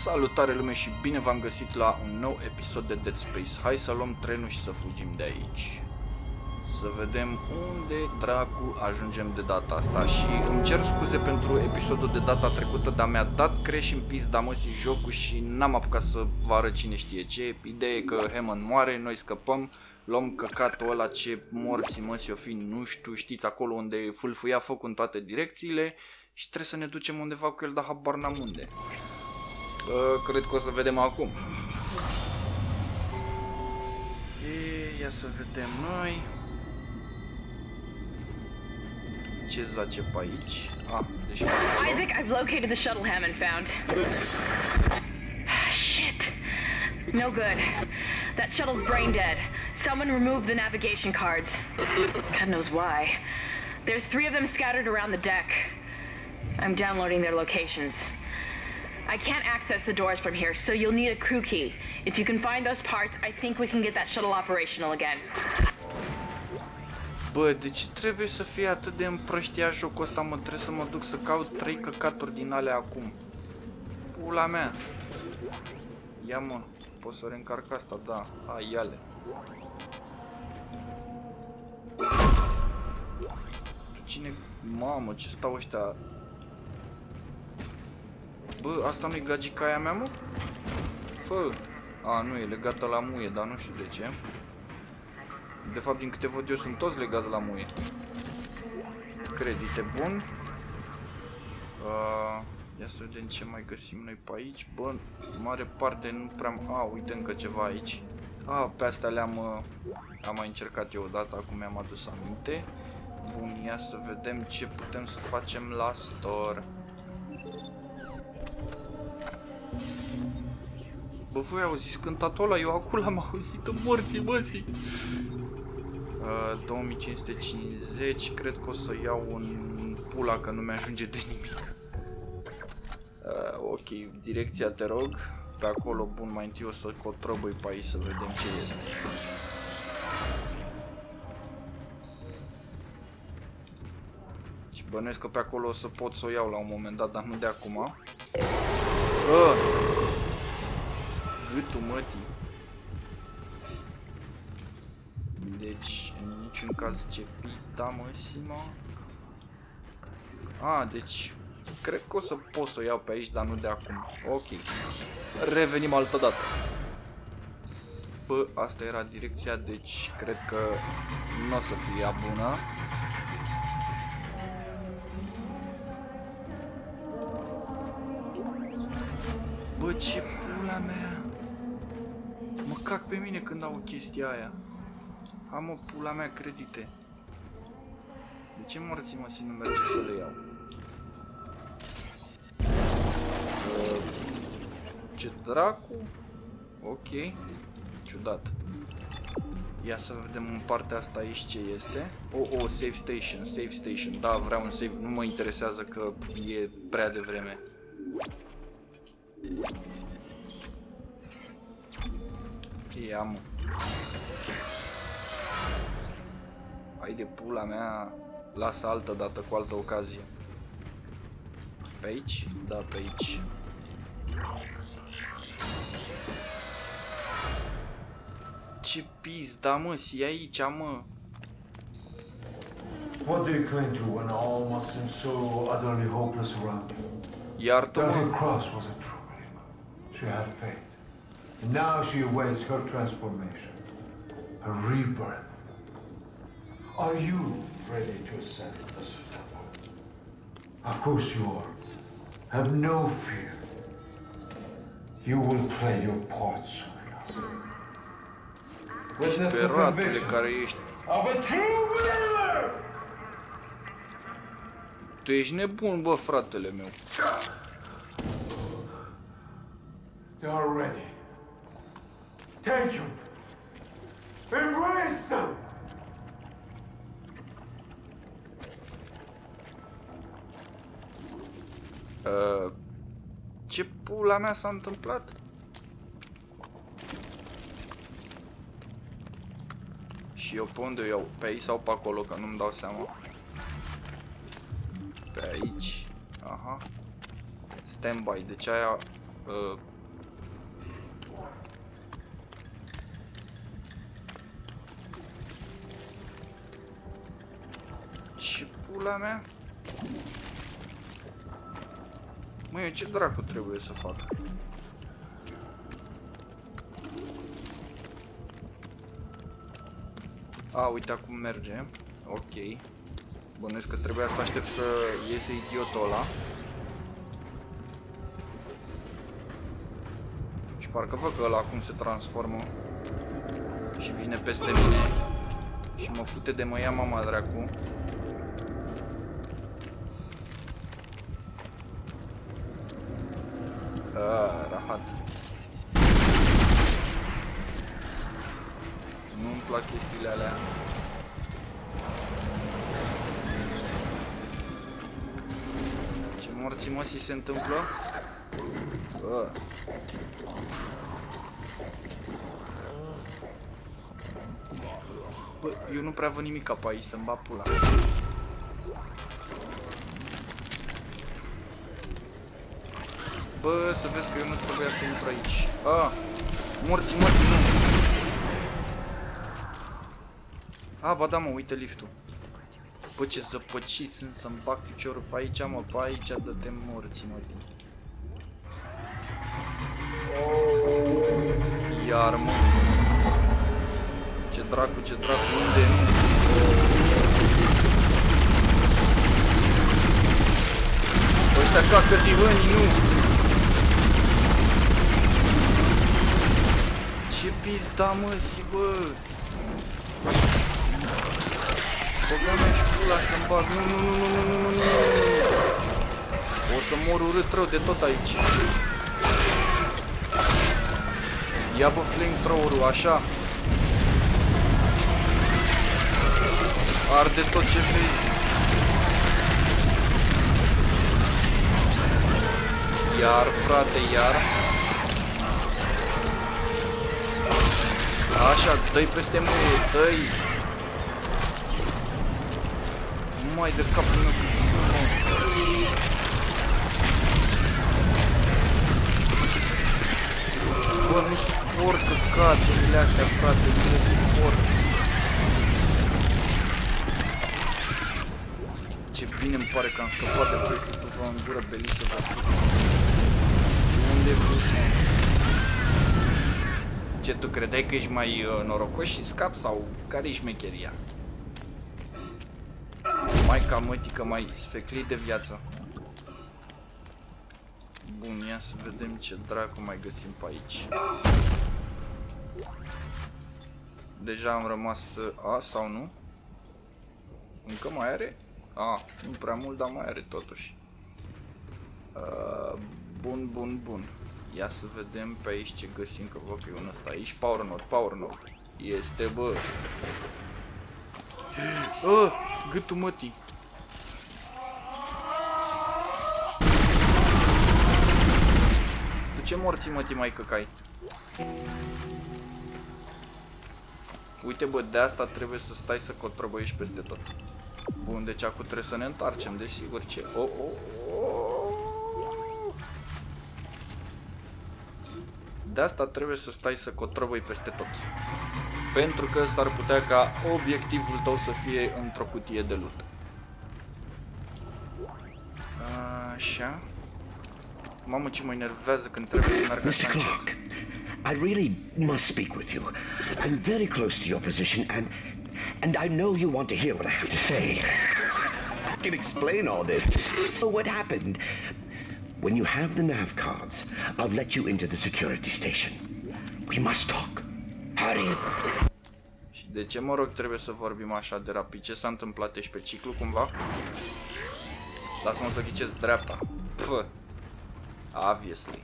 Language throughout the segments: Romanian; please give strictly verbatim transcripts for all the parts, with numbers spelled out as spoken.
Salutare lume și bine v-am găsit la un nou episod de Dead Space. Hai să luăm trenul și să fugim de aici. Să vedem unde dracu ajungem de data asta. Și îmi cer scuze pentru episodul de data trecută, dar mi-a dat crash în pizda măsii jocul și n-am apucat să vă arăt cine știe ce. Ideea e că Hammond moare, noi scăpăm, luăm căcatul ăla, ce morții măsii o fi, nu știu, știți, acolo unde fâlfâia focul în toate direcțiile. Și trebuie să ne ducem undeva cu el, dar habar n-am unde. Uh, cred că o să vedem acum. E, ia să vedem noi. Ce zace pe aici? Ah, deci Isaac, I've located the shuttle Hammond found. Shit. No good. That shuttle's brain dead. Someone removed the navigation cards. God knows why. There's three of them scattered around the deck. I'm downloading their locations. I can't access the doors from here, so you'll need a crew key. If you can find those parts, I think we can get that shuttle operational again. Bă, de ce trebuie să fie atât de împrăștiat jocul ăsta, mă? Trebuie să mă duc să caut trei căcaturi din alea acum. Pula mea. Ia mă, pot să reîncarc asta, da. Hai, ia-le. Cine... Mamă, ce stau ăștia... Bă, asta nu-i gagica aia mea, mă? Fă! A, nu, e legată la muie, dar nu știu de ce. De fapt, din câte văd eu, sunt toți legați la muie. Credite, bun. Uh, ia să vedem ce mai găsim noi pe aici. Bă, mare parte nu prea... A, uite încă ceva aici. A, pe astea le-am uh, am mai încercat eu odată, acum mi-am adus aminte. Bun, ia să vedem ce putem să facem la store. Bă, voi auziți cântatul ăla? Eu acum l-am auzit în morții măsii. Uh, două mii cinci sute cincizeci, cred că o să iau un pula că nu mi-ajunge de nimic. Uh, ok, direcția te rog. Pe acolo, bun, mai întâi o să cotrobăi pe aici să vedem ce este. Și bănuiesc că pe acolo o să pot să o iau la un moment dat, dar nu de acum. Uh! Gâtul mătii. Deci, în niciun caz ce pizda măsii, mă. A, deci, cred că o să pot să o iau pe aici, dar nu de acum. Ok. Revenim altă dată. Bă, asta era direcția, deci cred că nu o să fie bună. Bă, ce pula mea. Mă cac pe mine când au chestia aia. Am o pula mea credite. De ce morții mă si nu merge să le iau? Uh, ce dracu? Ok. Ciudat. Ia să vedem în partea asta aici ce este. Oh, oh, save station, save station. Da, vreau un save. Nu mă interesează că e prea devreme. Ia mă. Hai de pula mea, lasă altă dată cu altă ocazie. Pe aici? Da, pe aici. Ce pizda, mă, si aici, mă. What do you cling to when all must seem so utterly hopeless around you? Iartă-mă. Deathly Cross was a true believer. She had faith. And now she awaits her transformation, her rebirth. Are you ready to ascend the Supreme? Of course you are. Have no fear. You will play your part soon enough. Witness the conviction of a true believer! Tu ești nebun, bă, fratele meu. They are ready. Take them. Embrace them. Uh, ce pula mea s-a întâmplat? Și eu pe unde o iau? Pe aici sau pe acolo, că nu-mi dau seama. Pe aici. Aha. Standby, deci aia Uh. Ce pula mea? Măi, ce dracu trebuie să fac? A, uite acum merge. Ok. Bănuiesc că trebuia să aștept să iese idiotul ăla. Și parcă văd că ăla acum se transformă și vine peste mine și mă fute de mă ia mama dracu. Ah, rahat. Nu-mi plac chestiile alea. Ce morții mă se întâmplă? Ah. Bă, eu nu prea văd nimic pe aici, să-mi bat pula. Bă, să vezi că eu nu trebuia să intru aici. Ah, morții, morții, nu. Ah, ba da, mă, uite liftul. Bă, ce zăpăcit sunt să-mi bag piciorul pe aici, mă, pe aici, dă-te morții, mă. Iar, mă. Ce dracu, ce dracu, unde? Ăștia cacă tirănii, nu! Ce pizda, mă, si, bă! Băga mea și pula să-mi bag, nu, nu, nu, nu, nu, nu, nu, o să mor urât rău de tot aici. Ia, bă, flamethrower-ul, așa. Arde tot ce vezi. Iar, frate, iar. Așa, dă-i peste mâine, dă-i. Mai de capul meu cum sunt, mă. Bă, nu suport căcaturile astea, frate, nu le suport. Ce bine îmi pare că am scăpat de proiectul vă în gură belisă, vă. Unde fugi, mă? Ce, tu credeai că ești mai uh, norocos și scap sau care-i șmecheria? Mai ca mătică, mai sfeclit de viață. Bun, ia să vedem ce dracu mai găsim pe aici. Deja am rămas... A, sau nu? Încă mai are? A, nu prea mult, dar mai are totuși. Uh, bun, bun, bun. Ia să vedem pe aici ce găsim, că văd că e un ăsta. Aici power node, power node. Este, bă. Ah, gâtul mătii. Tu ce morții mătii mai căcai? Uite, bă, de asta trebuie să stai să cotrobăiești peste tot. Bun, deci acum trebuie să ne întoarcem, desigur. Ce? Oh, oh, oh. De asta trebuie să stai să cotrobăi peste tot. Pentru că s-ar putea ca obiectivul tău să fie într-o cutie de loot. Așa. Mamă, ce mă enervează când trebuie să merg așa încet. I really must speak with you. I'm very close to your position and and I know you want to hear what I have to say. I can explain all this. So what happened? When you have the nav cards, I'll let you into the security station. We must talk. Hurry. Și de ce, mă rog, trebuie să vorbim așa de rapid? Ce s-a întâmplat? Ești pe ciclu cumva? Lasă-mă să ghicesc dreapta. Pfă. Obviously.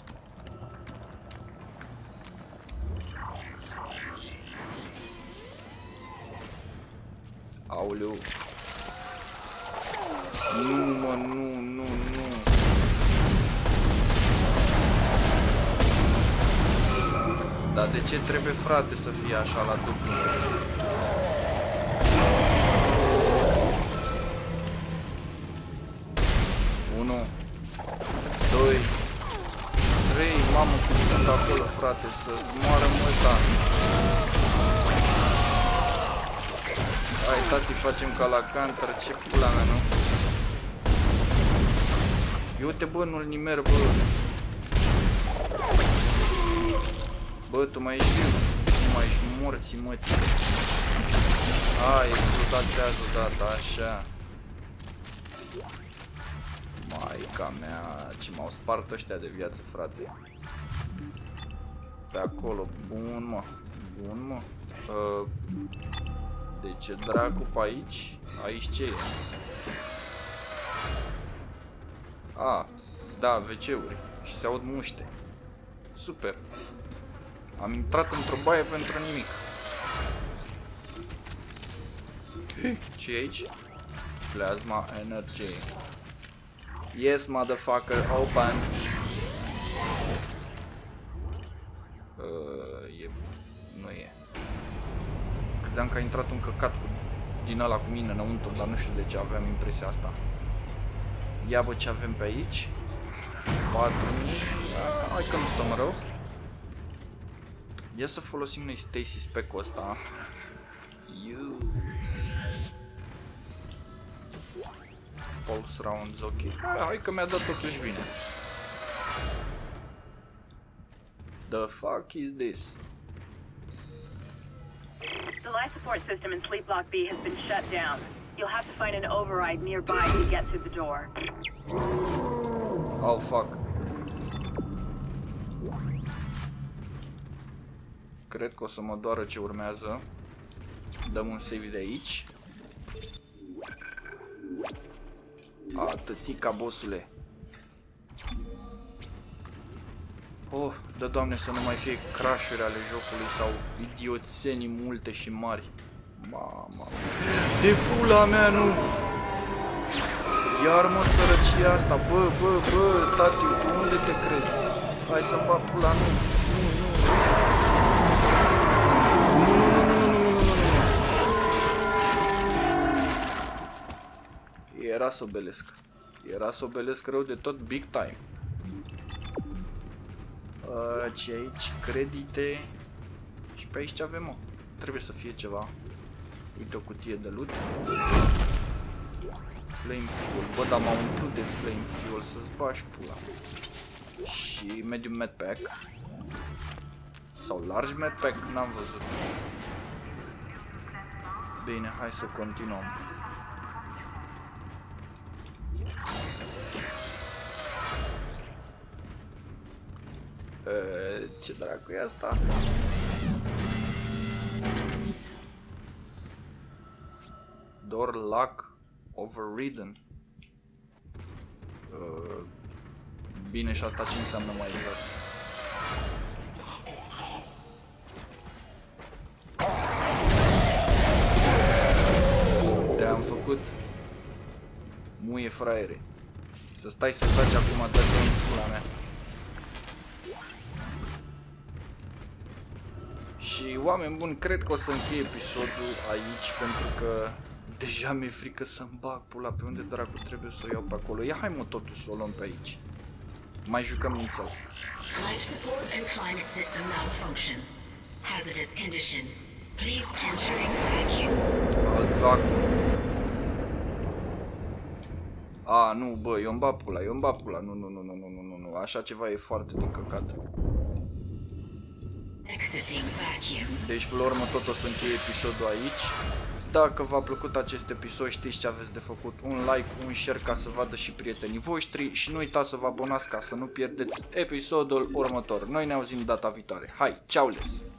Aoleu. Nu, mă, nu, nu, nu. Dar de ce trebuie, frate, să fie așa la dublu? unu, doi, Mamă, cât sunt acolo, frate, să-ți moară multa. Hai, tati, facem ca la Counter, ce pula mea, nu? Eu uite, bă, nu-l nimer, bă. Bă, tu mai ești viu, tu mai ești morții, mă. Hai, explodatează data, așa. Maica mea, ce m-au spart ăștia de viață, frate. Pe acolo, bun, mă. Bun, mă. Uh, de ce dracu pe aici? Aici ce e? A, da, ve ce-uri. Și se aud muște. Super. Am intrat într-o baie pentru nimic. Ce e aici? Plasma Energy. Yes, motherfucker, open. Uh, e... Nu e. Credeam că a intrat un căcat cu... din ăla cu mine înăuntru, dar nu știu de ce aveam impresia asta. Ia bă, ce avem pe aici? patru mii. Hai că nu stăm rău. Ia să folosim noi Stacy spec-ul ăsta. Pulse rounds, ok. Hai, hai că mi-a dat totuși bine. The fuck is this? The life support system in Sleep Block B has been shut down. You'll have to find an override nearby to get through the door. Oh, fuck. Cred că o să mă doară ce urmează. Dăm un save de aici. Atâtica, bossule. Oh, da, Doamne, să nu mai fie crash-uri ale jocului sau idioțenii multe și mari. Mama. De pula mea, nu! Iar mă, sărăcia asta. Bă, bă, bă, tati, tu unde te crezi? Hai să-mi bag pula, nu. Nu, nu, nu. Era să obelesc. Era să obelesc rău de tot, big time. Uh, ce aici? Credite. Și pe aici ce avem, mă? Trebuie să fie ceva. Uite o cutie de loot. Flame fuel. Bă, dar m-am umplut de flame fuel, să-ți bagi pula. Și medium medpack. Sau large medpack, n-am văzut. Bine, hai să continuăm. Uh, ce dracu e asta? Door lock overridden. Uh, bine, și asta ce înseamnă mai exact? Te-am făcut muie fraiere. Să stai să faci acum dă-te în pula mea. Și oameni buni, cred că o să închei episodul aici pentru că deja mi-e frică să-mi bag pula pe unde dracu trebuie să o iau pe acolo. Ia hai mă totuși să o luăm pe aici. Mai jucăm nițel. Life support and climate system malfunction. Hazardous condition. Please entering vacuum. Alt vacuum. A, nu, bă, eu îmi bag pula, eu îmi bag pula. Nu, nu, nu, nu, nu, nu, nu, așa ceva e foarte de căcat. Deci, pe la urmă, tot o să încheie episodul aici. Dacă v-a plăcut acest episod, știți ce aveți de făcut. Un like, un share ca să vadă și prietenii voștri. Și nu uitați să vă abonați ca să nu pierdeți episodul următor. Noi ne auzim data viitoare. Hai, ceau les!